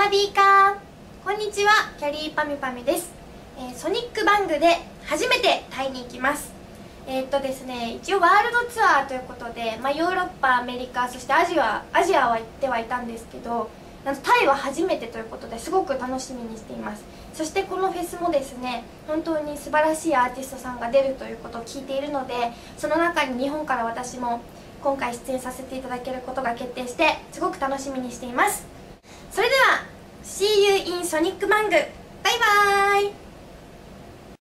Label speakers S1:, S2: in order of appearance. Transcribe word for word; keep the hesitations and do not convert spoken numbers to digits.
S1: ビーカー、こんにちは、キャリーパミュパミュです。えー、ソニックバングで初めてタイに行きます。えー、っとですね一応ワールドツアーということで、まあ、ヨーロッパ、アメリカ、そしてアジアアジアは行ってはいたんですけど、なんとタイは初めてということですごく楽しみにしています。そしてこのフェスもですね、本当に素晴らしいアーティストさんが出るということを聞いているので、その中に日本から私も今回出演させていただけることが決定して、すごく楽しみにしています。それでは See you in ソニックバング。バイバーイ。